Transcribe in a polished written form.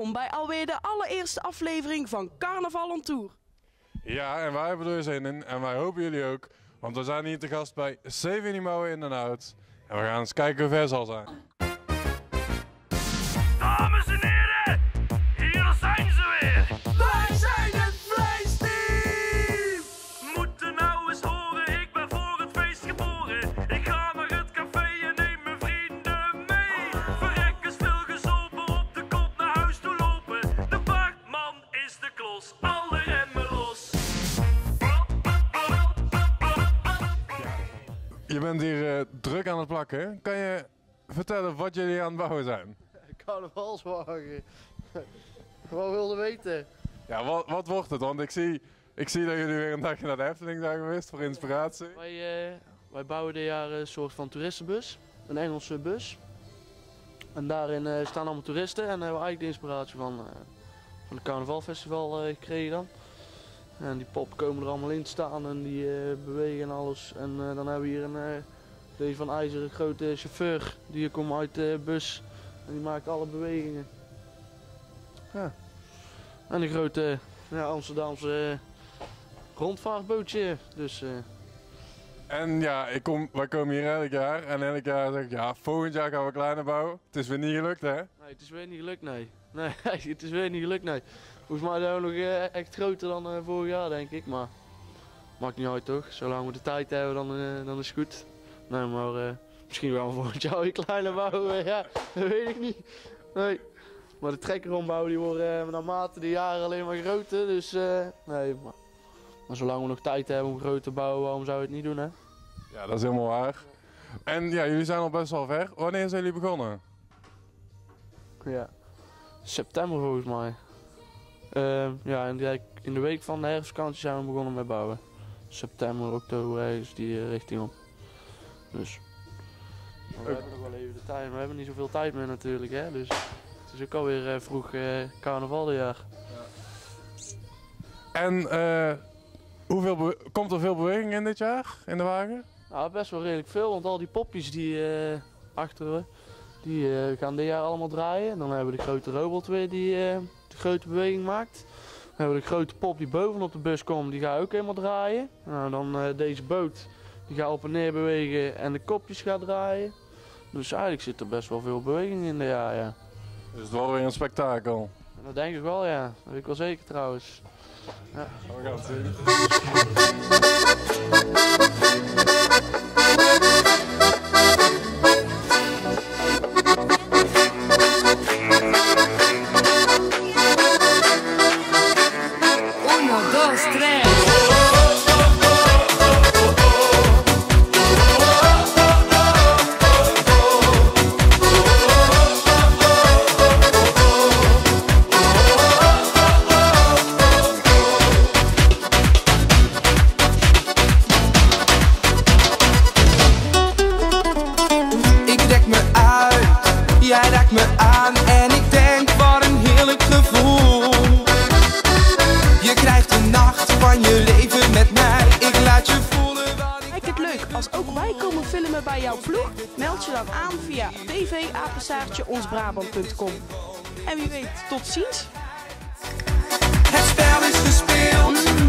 Welkom bij alweer de allereerste aflevering van Carnaval on Tour. Ja, en wij hebben er zin in en wij hopen jullie ook. Want we zijn hier te gast bij Stephanie Mouwen in Den Hout. En we gaan eens kijken hoe ver ze al zijn. Dames en heren, hier zijn ze weer. Wij zijn het vleesteam. Moeten nou eens horen, ik ben voor het feest geboren. Ik ga naar het café en neem mijn vrienden mee. Verrekkers veel gezopen, op de kop naar huis toe lopen. De baardman is de klos, alle remmen los. Je bent hier druk aan het plakken. Kan je vertellen wat jullie aan het bouwen zijn? Carnavalswagen. Wat wilde weten? Ja, wat wordt het? Want ik zie dat jullie weer een dagje naar de Efteling zijn geweest voor inspiratie. Wij bouwen dit jaar een soort van toeristenbus. Een Engelse bus. En daarin staan allemaal toeristen en daar hebben we eigenlijk de inspiratie van het carnavalfestival gekregen dan. En die poppen komen er allemaal in te staan en die bewegen en alles. En dan hebben we hier deze van IJzer, een grote chauffeur. Die komt uit de bus en die maakt alle bewegingen. Ja. En een grote Amsterdamse rondvaartbootje. Dus, En ja, wij komen hier elk jaar en elk jaar zeg ik ja, volgend jaar gaan we kleiner bouwen. Het is weer niet gelukt hè? Nee, het is weer niet gelukt, nee. Nee, het is weer niet gelukt, nee. Volgens mij zijn we nog echt groter dan vorig jaar, denk ik. Maar maakt niet uit toch? Zolang we de tijd hebben, dan is het goed. Nee, maar misschien wel volgend jaar weer kleiner bouwen. Ja, dat weet ik niet. Nee. Maar de trekkerombouw die worden naarmate de jaren alleen maar groter. Dus nee, maar zolang we nog tijd hebben om groot te bouwen, waarom zou je het niet doen, hè? Ja, dat is helemaal waar. En ja, jullie zijn al best wel ver. Wanneer zijn jullie begonnen? Ja, september volgens mij. Ja, in de week van de herfstvakantie zijn we begonnen met bouwen. September, oktober, ergens die richting op. Dus. Maar we hebben nog wel even de tijd, we hebben niet zoveel tijd meer natuurlijk, hè. Dus het is ook alweer vroeg carnaval dit jaar. Ja. En komt er veel beweging in dit jaar, in de wagen? Nou, best wel redelijk veel, want al die popjes die achter we, die gaan dit jaar allemaal draaien. En dan hebben we de grote robot weer die de grote beweging maakt. Dan hebben we de grote pop die bovenop de bus komt, die gaat ook helemaal draaien. Nou, dan deze boot, die gaat op en neer bewegen en de kopjes gaat draaien. Dus eigenlijk zit er best wel veel beweging in dit jaar, ja. Dus het wordt weer een spektakel. En dat denk ik wel, ja. Dat weet ik wel zeker trouwens. Ja. We gaan het zien. Jij raakt me aan en ik denk wat een heerlijk gevoel. Je krijgt een nacht van je leven met mij. Ik laat je voelen wat ik. Lijkt het leuk als ook wij komen filmen bij jouw ploeg? Meld je dan aan via tv@onsbrabant.com. En wie weet, tot ziens! Het spel is gespeeld.